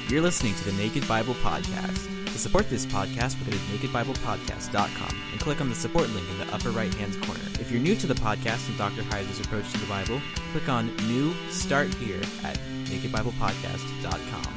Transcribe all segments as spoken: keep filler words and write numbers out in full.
You're listening to the Naked Bible Podcast. To support this podcast, visit naked bible podcast dot com and click on the support link in the upper right-hand corner. If you're new to the podcast and Doctor Heiser's approach to the Bible, click on New Start Here at naked bible podcast dot com.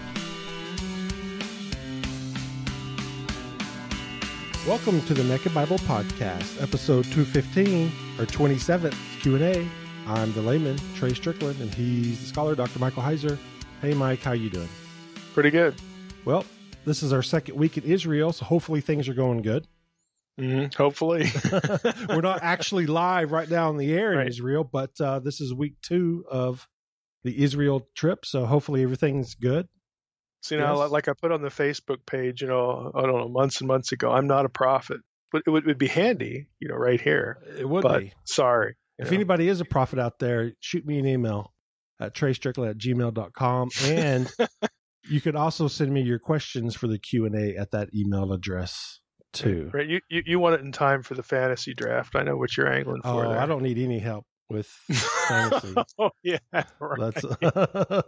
Welcome to the Naked Bible Podcast, episode two fifteen, or twenty-seventh Q and A. I'm the layman, Trey Strickland, and he's the scholar, Doctor Michael Heiser. Hey, Mike, how you doing? Pretty good. Well, this is our second week in Israel, so hopefully things are going good. Mm-hmm. Hopefully. We're not actually live right now in the air in right. Israel, but uh, this is week two of the Israel trip, so hopefully everything's good. So, you know, Yes. like I put on the Facebook page, you know, I don't know, months and months ago, I'm not a prophet, but it would, it would be handy, you know, right here. It would but be. sorry. If know. anybody is a prophet out there, shoot me an email at trey strickland at gmail dot com, and you could also send me your questions for the Q and A at that email address too. Right. You, you you want it in time for the fantasy draft. I know what you're angling for. Oh, there. I don't need any help with fantasy. oh, yeah. Right. That's oh,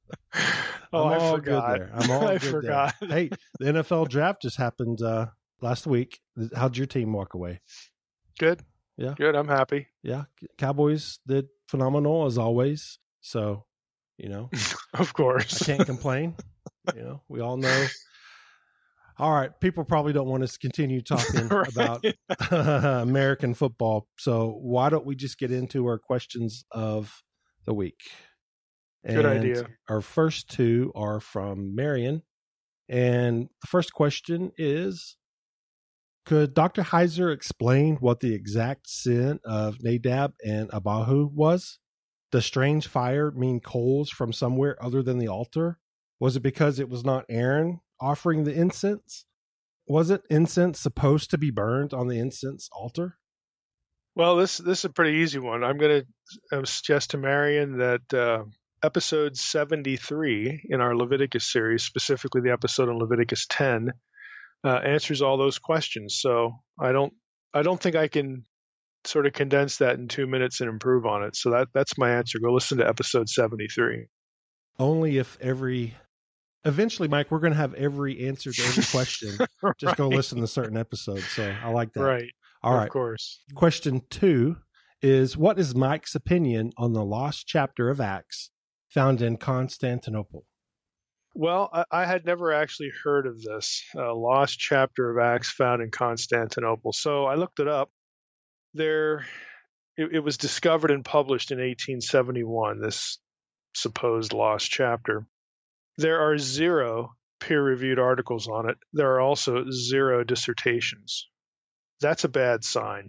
I'm I all forgot. good there. I'm all I good forgot. there. Hey, the N F L draft just happened uh, last week. How'd your team walk away? Good. Yeah. Good. I'm happy. Yeah, Cowboys did phenomenal as always. So, you know, Of course. I can't complain. You know, we all know. All right, people probably don't want us to continue talking Right. about American football. So why don't we just get into our questions of the week? Good And idea. Our first two are from Marion. And the first question is, could Doctor Heiser explain what the exact sin of Nadab and Abihu was? Does strange fire mean coals from somewhere other than the altar? Was it because it was not Aaron offering the incense? Wasn't incense supposed to be burned on the incense altar? Well, this this is a pretty easy one. I'm going to suggest to Marion that uh, episode seventy-three in our Leviticus series, specifically the episode on Leviticus ten, uh, answers all those questions. So I don't I don't think I can sort of condense that in two minutes and improve on it. So that that's my answer. Go listen to episode seventy-three. Only if every... Eventually, Mike, we're going to have every answer to every question. Just go Right. listen to certain episodes. So I like that. Right. All of right. course. Question two is, what is Mike's opinion on the lost chapter of Acts found in Constantinople? Well, I, I had never actually heard of this uh, lost chapter of Acts found in Constantinople. So I looked it up. There, it, it was discovered and published in eighteen seventy-one, this supposed lost chapter. There are zero peer-reviewed articles on it. There are also zero dissertations. That's a bad sign.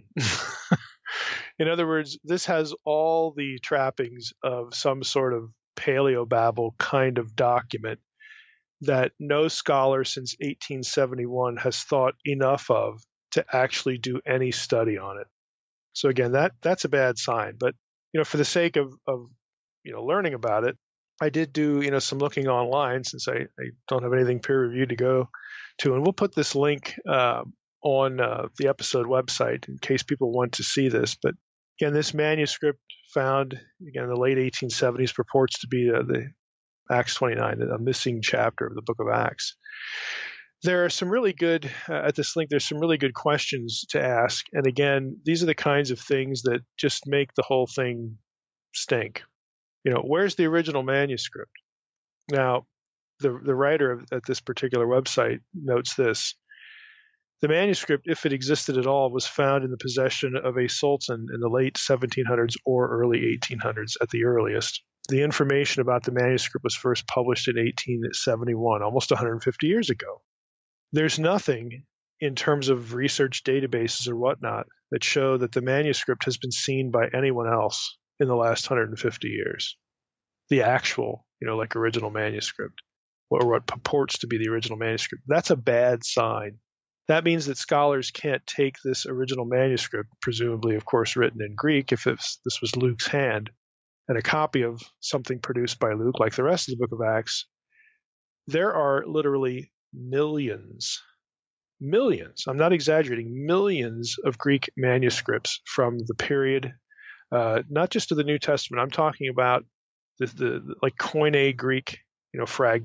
In other words, this has all the trappings of some sort of paleobabble kind of document that no scholar since eighteen seventy-one has thought enough of to actually do any study on it. So again, that that's a bad sign. But you know, for the sake of of you know learning about it, I did do you know some looking online since I, I don't have anything peer reviewed to go to, and we'll put this link uh, on uh, the episode website in case people want to see this. But again, this manuscript found again in the late eighteen seventies purports to be uh, the Acts twenty-nine, a missing chapter of the book of Acts. There are some really good, uh, at this link, there's some really good questions to ask. And again, these are the kinds of things that just make the whole thing stink. You know, where's the original manuscript? Now, the the writer of, at this particular website notes this. The manuscript, if it existed at all, was found in the possession of a sultan in the late seventeen hundreds or early eighteen hundreds at the earliest. The information about the manuscript was first published in eighteen seventy-one, almost one hundred fifty years ago. There's nothing in terms of research databases or whatnot that show that the manuscript has been seen by anyone else in the last one hundred fifty years. The actual, you know, like original manuscript, or what purports to be the original manuscript. That's a bad sign. That means that scholars can't take this original manuscript, presumably, of course, written in Greek, if it's, this was Luke's hand, and a copy of something produced by Luke, like the rest of the book of Acts. There are literally millions, millions, I'm not exaggerating, millions of Greek manuscripts from the period, uh, not just of the New Testament. I'm talking about the, the like Koine Greek, you know, fragments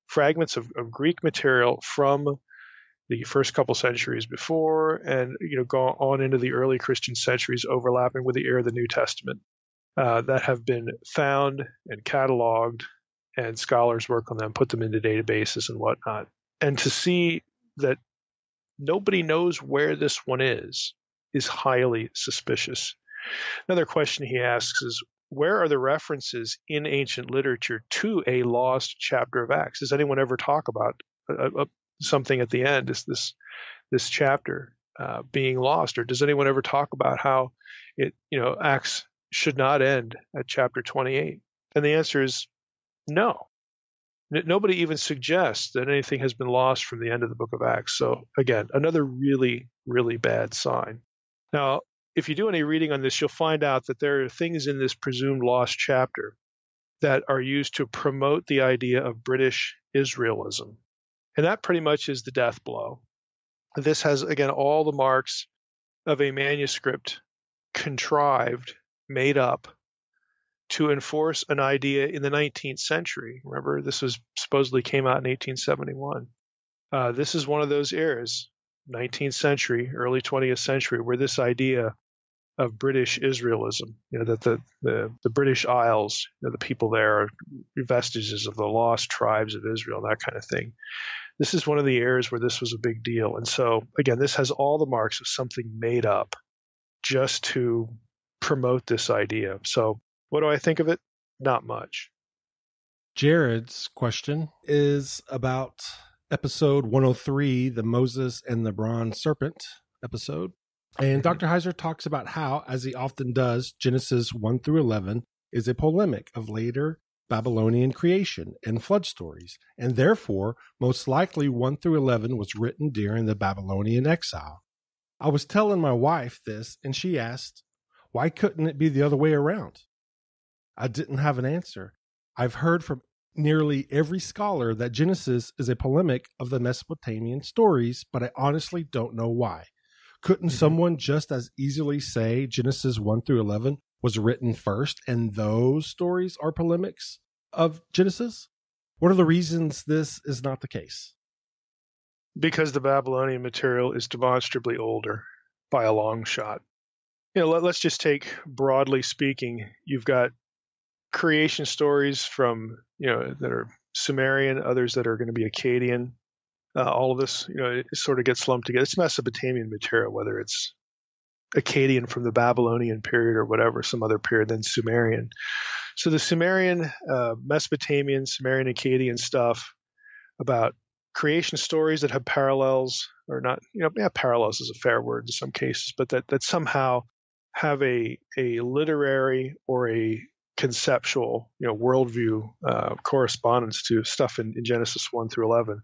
fragments of, of Greek material from the first couple centuries before, and you know, go on into the early Christian centuries, overlapping with the era of the New Testament, uh, that have been found and cataloged, and scholars work on them, put them into databases and whatnot. And to see that nobody knows where this one is is highly suspicious. Another question he asks is, where are the references in ancient literature to a lost chapter of Acts? Does anyone ever talk about a, a, something at the end, is this this chapter uh, being lost, or does anyone ever talk about how it, you know, Acts should not end at chapter twenty-eight? And the answer is no. N- nobody even suggests that anything has been lost from the end of the book of Acts. So again, another really, really bad sign. Now, if you do any reading on this, you'll find out that there are things in this presumed lost chapter that are used to promote the idea of British Israelism. And that pretty much is the death blow. This has, again, all the marks of a manuscript contrived, made up, to enforce an idea in the nineteenth century. Remember, this was supposedly came out in eighteen seventy-one. Uh, this is one of those eras, nineteenth century, early twentieth century, where this idea of British Israelism, you know, that the, the, the British Isles, you know, the people there are vestiges of the lost tribes of Israel, that kind of thing. This is one of the eras where this was a big deal. And so, again, this has all the marks of something made up just to promote this idea. So what do I think of it? Not much. Jared's question is about episode one oh three, the Moses and the Bronze Serpent episode. And Doctor Heiser talks about how, as he often does, Genesis one through eleven is a polemic of later Babylonian creation and flood stories, and therefore, most likely one through eleven was written during the Babylonian exile. I was telling my wife this, and she asked, why couldn't it be the other way around? I didn't have an answer. I've heard from nearly every scholar that Genesis is a polemic of the Mesopotamian stories, but I honestly don't know why. Couldn't mm-hmm. someone just as easily say Genesis one through eleven was written first and those stories are polemics of Genesis? What are the reasons this is not the case? Because the Babylonian material is demonstrably older by a long shot. You know, let, let's just take, broadly speaking, you've got creation stories from, you know, that are Sumerian, others that are going to be Akkadian. Uh, all of this, you know, it sort of gets lumped together. It's Mesopotamian material, whether it's Akkadian from the Babylonian period or whatever, some other period, then Sumerian. So the Sumerian, uh, Mesopotamian, Sumerian, Akkadian stuff about creation stories that have parallels, or not, you know, yeah, parallels is a fair word in some cases, but that, that somehow have a, a literary or a conceptual, you know, worldview uh, correspondence to stuff in, in Genesis one through eleven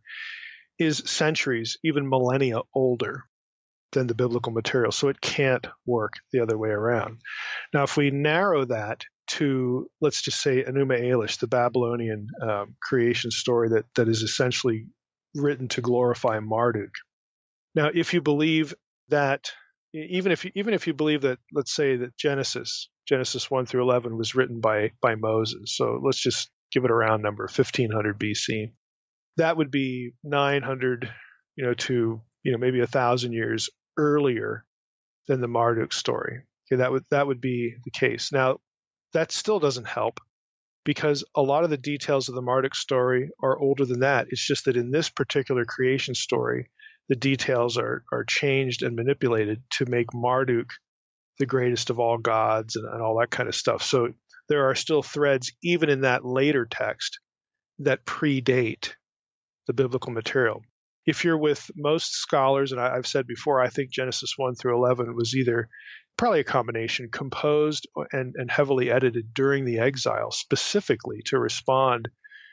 is centuries, even millennia older than the biblical material. So it can't work the other way around. Now, if we narrow that to, let's just say, Enuma Elish, the Babylonian um, creation story that, that is essentially written to glorify Marduk. Now, if you believe that, even if you, even if you believe that, let's say that Genesis, Genesis one through eleven was written by, by Moses. So let's just give it a round number, fifteen hundred B C. That would be nine hundred, you know, to, you know, maybe a thousand years earlier than the Marduk story. Okay, that would that would be the case. Now, that still doesn't help because a lot of the details of the Marduk story are older than that. It's just that in this particular creation story, the details are are changed and manipulated to make Marduk the greatest of all gods and, and all that kind of stuff. So there are still threads even in that later text that predate the biblical material. If you're with most scholars, and I, I've said before, I think Genesis one through eleven was either probably a combination, composed and, and heavily edited during the exile, specifically to respond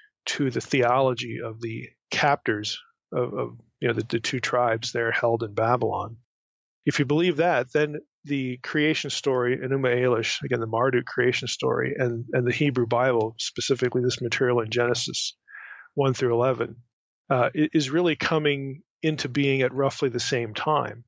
to the theology of the captors of, of you know the, the two tribes there held in Babylon. If you believe that, then the creation story, Enuma Elish, again the Marduk creation story, and, and the Hebrew Bible, specifically this material in Genesis one through eleven, Uh, is really coming into being at roughly the same time.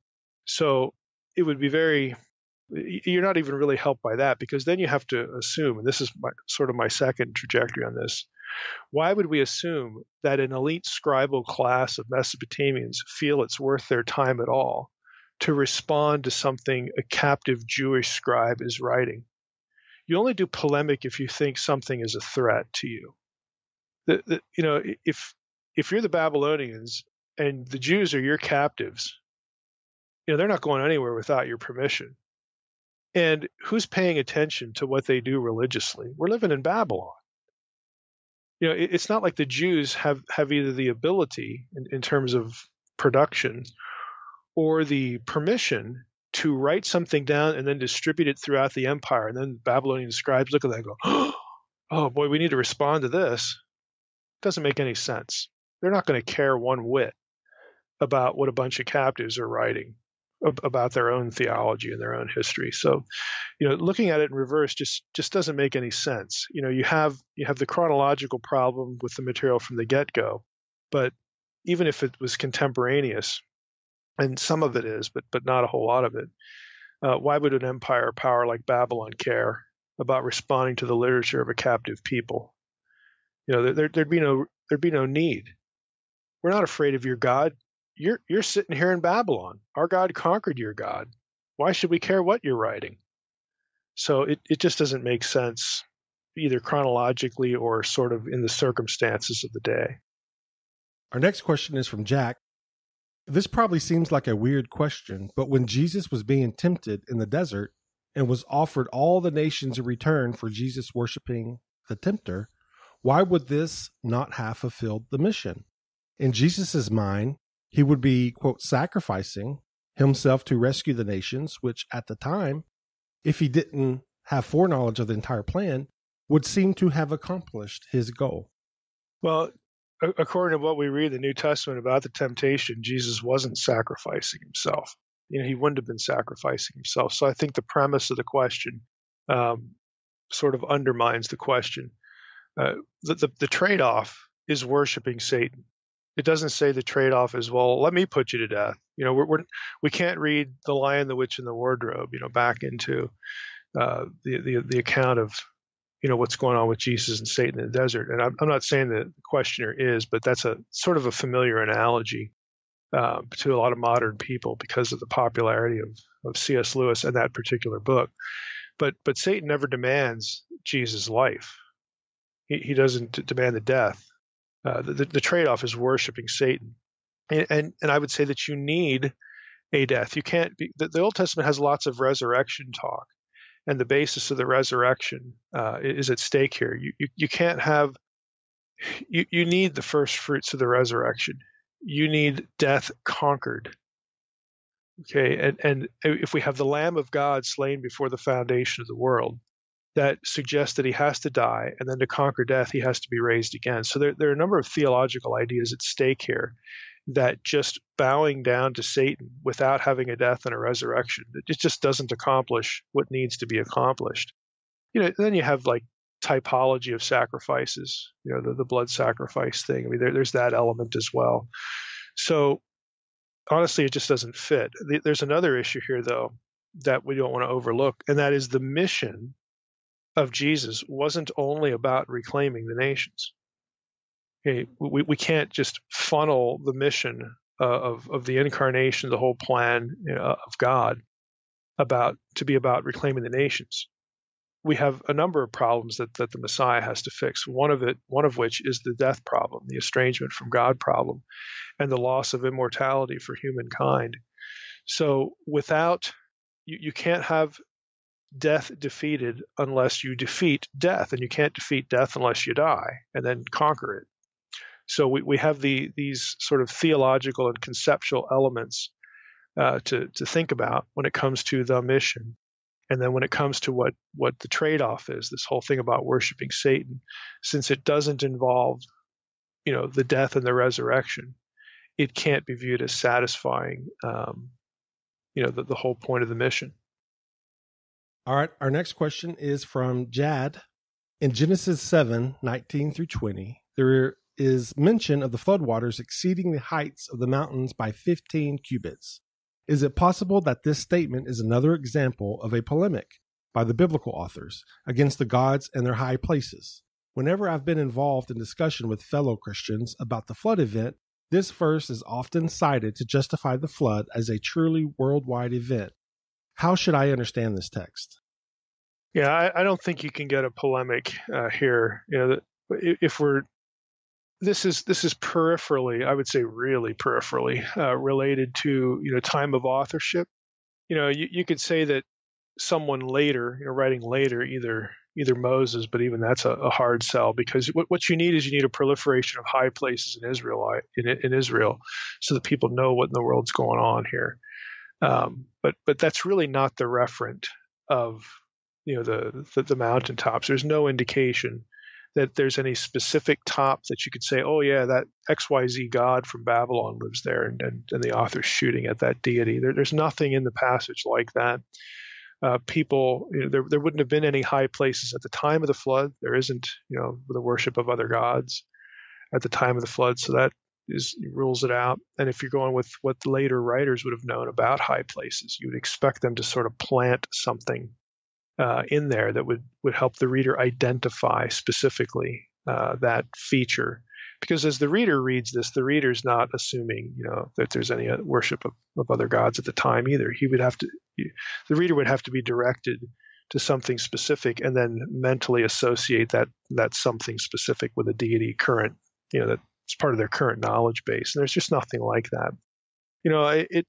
So it would be very, you're not even really helped by that, because then you have to assume, and this is my, sort of my second trajectory on this, Why would we assume that an elite scribal class of Mesopotamians feel it's worth their time at all to respond to something a captive Jewish scribe is writing? You only do polemic if you think something is a threat to you. The, the, you know, if if you're the Babylonians and the Jews are your captives, you know, they're not going anywhere without your permission. And who's paying attention to what they do religiously? We're living in Babylon. You know, it, it's not like the Jews have, have either the ability in, in terms of production or the permission to write something down and then distribute it throughout the empire. And then Babylonian scribes look at that and go, oh boy, we need to respond to this. It doesn't make any sense. They're not going to care one whit about what a bunch of captives are writing about their own theology and their own history. So, you know, looking at it in reverse just just doesn't make any sense. You know, you have you have the chronological problem with the material from the get-go, but even if it was contemporaneous, and some of it is, but but not a whole lot of it, uh, why would an empire power like Babylon care about responding to the literature of a captive people? You know, there, there'd be no there'd be no need. We're not afraid of your God. You're you're sitting here in Babylon. Our God conquered your God. Why should we care what you're writing? So it, it just doesn't make sense, either chronologically or sort of in the circumstances of the day. Our next question is from Jack. This probably seems like a weird question, but when Jesus was being tempted in the desert and was offered all the nations in return for Jesus worshiping the tempter, why would this not have fulfilled the mission? In Jesus' mind, he would be, quote, sacrificing himself to rescue the nations, which at the time, if he didn't have foreknowledge of the entire plan, would seem to have accomplished his goal. Well, according to what we read in the New Testament about the temptation, Jesus wasn't sacrificing himself. You know, he wouldn't have been sacrificing himself. So I think the premise of the question um, sort of undermines the question. Uh, the, the, the trade-off is worshiping Satan. It doesn't say the trade-off is, well, let me put you to death. You know, we're, we're, we can't read The Lion, the Witch, and the Wardrobe, you know, back into uh, the, the the account of, you know, what's going on with Jesus and Satan in the desert. And I'm, I'm not saying that the questioner is, but that's a sort of a familiar analogy uh, to a lot of modern people because of the popularity of, of C S Lewis and that particular book. But but Satan never demands Jesus' life. He, he doesn't demand the death. Uh, the, the trade-off is worshiping Satan. And, and and I would say that you need a death. You can't be, the, the Old Testament has lots of resurrection talk, and the basis of the resurrection uh, is at stake here. You, you you can't have, you, you need the first fruits of the resurrection. You need death conquered. Okay, and, and if we have the Lamb of God slain before the foundation of the world, that suggests that he has to die, and then to conquer death, he has to be raised again. So there, there are a number of theological ideas at stake here that just bowing down to Satan without having a death and a resurrection, it just doesn't accomplish what needs to be accomplished. You know, then you have like typology of sacrifices, you know, the, the blood sacrifice thing. I mean, there, there's that element as well. So honestly, it just doesn't fit. There's another issue here, though, that we don't want to overlook, and that is the mission of Jesus wasn't only about reclaiming the nations. Okay, we, we can't just funnel the mission uh, of, of the incarnation, the whole plan uh, of God, about to be about reclaiming the nations. We have a number of problems that, that the Messiah has to fix. One of it, one of which is the death problem, the estrangement from God problem, and the loss of immortality for humankind. So without, you, you can't have death defeated unless you defeat death, and you can't defeat death unless you die and then conquer it. So we, we have the these sort of theological and conceptual elements uh, to to think about when it comes to the mission, and then when it comes to what what the trade-off is, this whole thing about worshiping Satan, since it doesn't involve, you know, the death and the resurrection, it can't be viewed as satisfying, um, you know, the, the whole point of the mission. All right, our next question is from Jad. In Genesis seven, nineteen through twenty, there is mention of the floodwaters exceeding the heights of the mountains by fifteen cubits. Is it possible that this statement is another example of a polemic by the biblical authors against the gods and their high places? Whenever I've been involved in discussion with fellow Christians about the flood event, this verse is often cited to justify the flood as a truly worldwide event. How should I understand this text? Yeah, I, I don't think you can get a polemic uh, here. You know, that if we're this is this is peripherally, I would say, really peripherally uh, related to you know time of authorship. You know, you, you could say that someone later, you know, writing later, either either Moses, but even that's a, a hard sell, because what, what you need is you need a proliferation of high places in Israel, in, in Israel, so that people know what in the world's going on here. Um, but but that's really not the referent of you know the, the the mountaintops. There's no indication that there's any specific top that you could say, oh yeah, that X Y Z god from Babylon lives there, and and, and the author's shooting at that deity. There, there's nothing in the passage like that. Uh, people, you know, there there wouldn't have been any high places at the time of the flood. There isn't, you know, the worship of other gods at the time of the flood, so that is rules it out. And if you're going with what the later writers would have known about high places, you would expect them to sort of plant something uh, in there that would would help the reader identify specifically uh, that feature. Because as the reader reads this, the reader's not assuming, you know, that there's any worship of, of other gods at the time either. He would have to, the reader would have to be directed to something specific and then mentally associate that that something specific with a deity current, you know, that's part of their current knowledge base. And there's just nothing like that. You know, it, it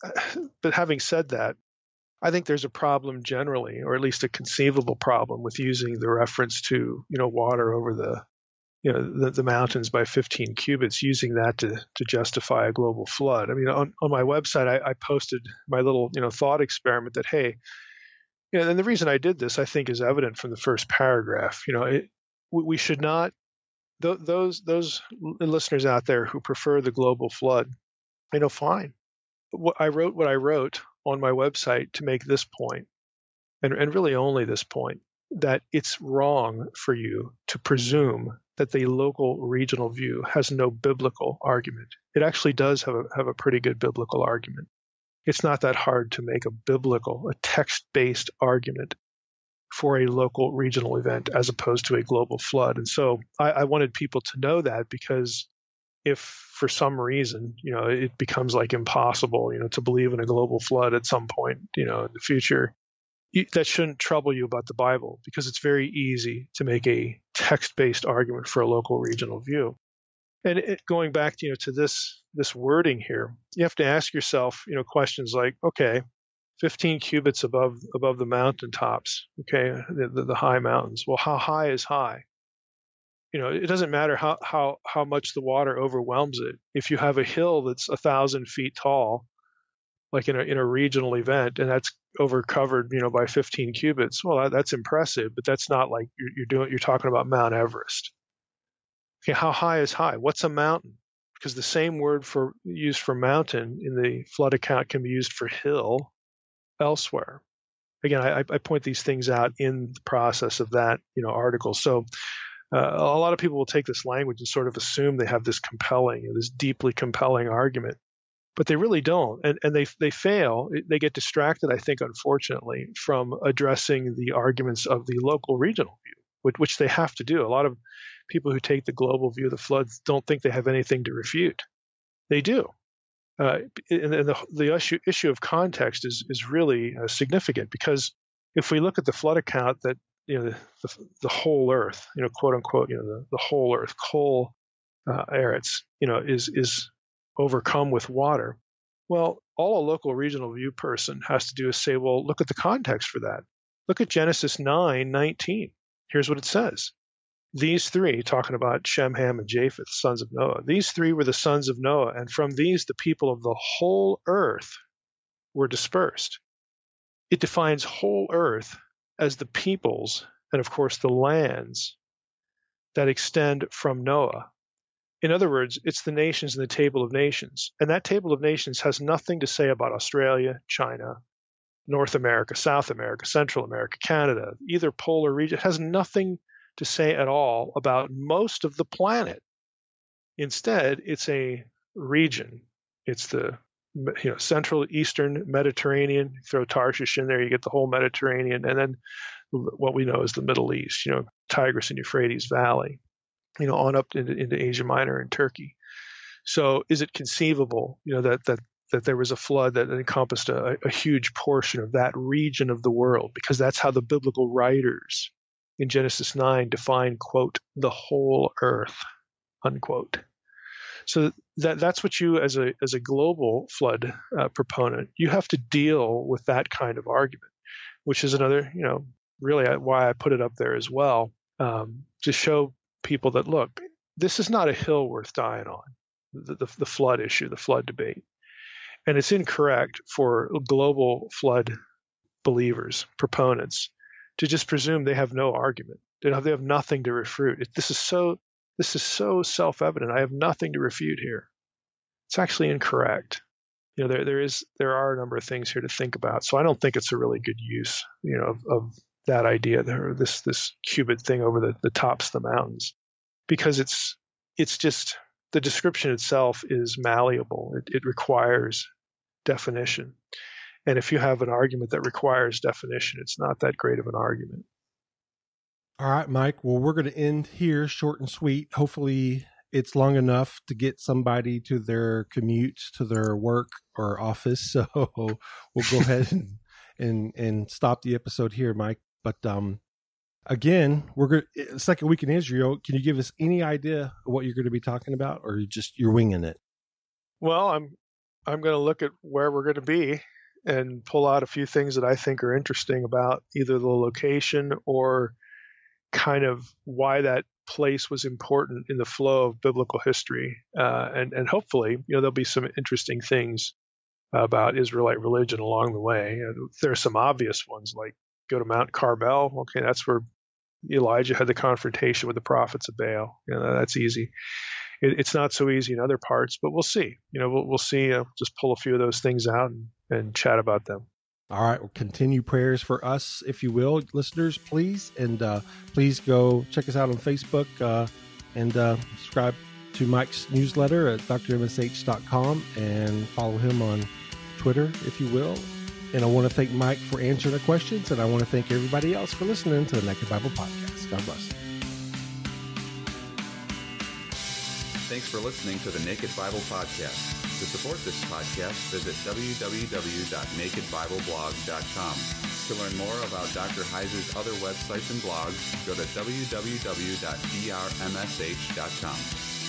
but having said that, I think there's a problem generally, or at least a conceivable problem, with using the reference to, you know, water over the you know, the, the mountains by fifteen cubits, using that to to justify a global flood. I mean, on, on my website, I, I posted my little, you know, thought experiment that, hey, you know, and the reason I did this, I think, is evident from the first paragraph. You know, it, we, we should not, th- those those listeners out there who prefer the global flood, you know, fine. But what I wrote what I wrote on my website to make this point, and, and really only this point, that it's wrong for you to presume that the local regional view has no biblical argument. It actually does have a, have a pretty good biblical argument. It's not that hard to make a biblical, a text-based argument for a local regional event as opposed to a global flood. And so I, I wanted people to know that, because if for some reason, you know, it becomes like impossible, you know, to believe in a global flood at some point, you know, in the future, that shouldn't trouble you about the Bible, because it's very easy to make a text-based argument for a local regional view. And it, going back to, you know, to this this wording here, you have to ask yourself, you know, questions like, okay, fifteen cubits above above the mountaintops, okay, the, the, the high mountains. Well, how high is high? You know, it doesn't matter how how how much the water overwhelms it. If you have a hill that's a thousand feet tall, like in a in a regional event, and that's over covered, you know, by fifteen cubits. Well, that, that's impressive, but that's not like you're, you're doing. You're talking about Mount Everest. Okay, how high is high? What's a mountain? Because the same word for used for mountain in the flood account can be used for hill elsewhere. Again, I, I point these things out in the process of that, you know, article. So uh, a lot of people will take this language and sort of assume they have this compelling, you know, this deeply compelling argument. But they really don't, and and they they fail. They get distracted, I think, unfortunately, from addressing the arguments of the local regional view, which, which they have to do. A lot of people who take the global view of the floods don't think they have anything to refute. They do, uh, and, and the the issue issue of context is is really uh, significant, because if we look at the flood account that, you know, the the, the whole earth, you know, quote unquote, you know, the, the whole earth, Kol uh, Eretz, you know, is is overcome with water. Well, all a local regional view person has to do is say, well, look at the context for that. Look at Genesis nine nineteen. Here's what it says. These three, talking about Shem, Ham, and Japheth, sons of Noah, these three were the sons of Noah, and from these the people of the whole earth were dispersed. It defines whole earth as the peoples and, of course, the lands that extend from Noah. In other words, it's the nations in the table of nations. And that table of nations has nothing to say about Australia, China, North America, South America, Central America, Canada, either polar region. It has nothing to say at all about most of the planet. Instead, it's a region. It's the you know Central Eastern Mediterranean. You throw Tarshish in there, you get the whole Mediterranean. And then what we know as the Middle East, you know, Tigris and Euphrates Valley, you know, on up into, into Asia Minor and Turkey. So is it conceivable, you know, that that that there was a flood that encompassed a, a huge portion of that region of the world? Because that's how the biblical writers in Genesis nine define, quote, the whole earth, unquote. So that that's what you, as a as a global flood uh, proponent, you have to deal with that kind of argument, which is another, you know, really why I put it up there as well, um, to show people that, look, this is not a hill worth dying on, the, the, the flood issue, the flood debate. And it's incorrect for global flood believers, proponents, to just presume they have no argument. They have, they have nothing to refute. It, this is so this is so self-evident. I have nothing to refute here. It's actually incorrect. You know, there there is there are a number of things here to think about. So I don't think it's a really good use, you know, of, of that idea there, this this cubit thing over the, the tops of the mountains, because it's it's just the description itself is malleable. It, it requires definition. And if you have an argument that requires definition, it's not that great of an argument. All right, Mike. Well, we're going to end here short and sweet. Hopefully it's long enough to get somebody to their commute to their work or office. So we'll go ahead and, and, and stop the episode here, Mike. But um, again, we're going second week in Israel. Can you give us any idea of what you're going to be talking about, or you just you're winging it? Well, I'm I'm going to look at where we're going to be and pull out a few things that I think are interesting about either the location or kind of why that place was important in the flow of biblical history. Uh, and, and hopefully, you know, there'll be some interesting things about Israelite religion along the way. Uh, there are some obvious ones, like go to Mount Carmel. Okay, that's where Elijah had the confrontation with the prophets of Baal. You know, that's easy. It, it's not so easy in other parts, but we'll see. You know, we'll, we'll see. Uh, just pull a few of those things out and, and chat about them. All right. Well, continue prayers for us, if you will, listeners, please. And uh, please go check us out on Facebook uh, and uh, subscribe to Mike's newsletter at D R M S H dot com and follow him on Twitter, if you will. And I want to thank Mike for answering the questions, and I want to thank everybody else for listening to the Naked Bible Podcast. God bless. Thanks for listening to the Naked Bible Podcast. To support this podcast, visit w w w dot naked bible blog dot com. To learn more about Doctor Heiser's other websites and blogs, go to w w w dot D R M S H dot com.